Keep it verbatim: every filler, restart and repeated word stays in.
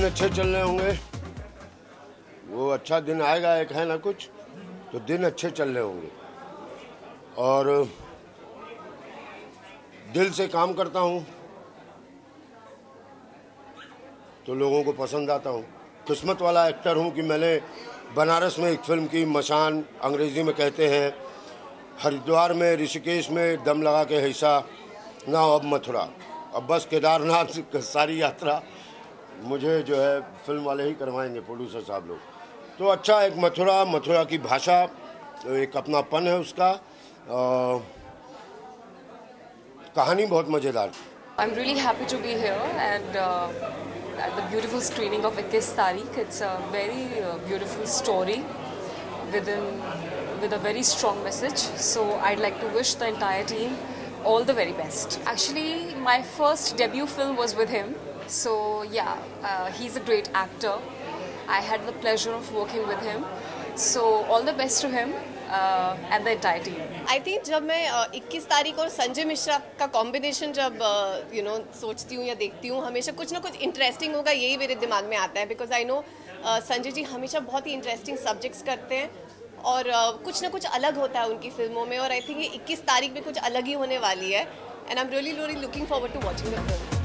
अच्छे चल रहे होंगे, वो अच्छा दिन आएगा, एक है ना कुछ, तो दिन अच्छे चल रहे होंगे। और दिल से काम करता हूँ तो लोगों को पसंद आता हूँ। किस्मत वाला एक्टर हूँ कि मैंने बनारस में एक फिल्म की, मशान अंग्रेज़ी में कहते हैं, हरिद्वार में, ऋषिकेश में दम लगा के हिस्सा ना, अब मथुरा, अब बस केदारनाथ सारी यात्रा मुझे जो है फिल्म वाले ही करवाएंगे, प्रोड्यूसर साहब लोग। तो अच्छा, एक मथुरा, मथुरा की भाषा, एक अपनापन है उसका, आ, कहानी बहुत मज़ेदार। I'm really happy to be here and uh, at the beautiful screening of Ekkees Tareekh. It's a very uh, beautiful story within with a very strong message. So I'd like to wish the entire team all the very best. Actually, my first debut film was with him. So yeah, uh, he's a great actor. I had the pleasure of working with him. So all the best to him uh, and the entire team. I think जब मैं इक्कीस तारीख और संजय मिश्रा का combination जब you know सोचती हूँ या देखती हूँ, हमेशा कुछ ना कुछ इंटरेस्टिंग होगा यही मेरे दिमाग में आता है। Because I know Sanjay ji हमेशा बहुत ही इंटरेस्टिंग सब्जेक्ट्स करते हैं और uh, कुछ ना कुछ अलग होता है उनकी फिल्मों में, और आई थिंक ये इक्कीस तारीख में कुछ अलग ही होने वाली है। And I am really really looking forward to watching the film.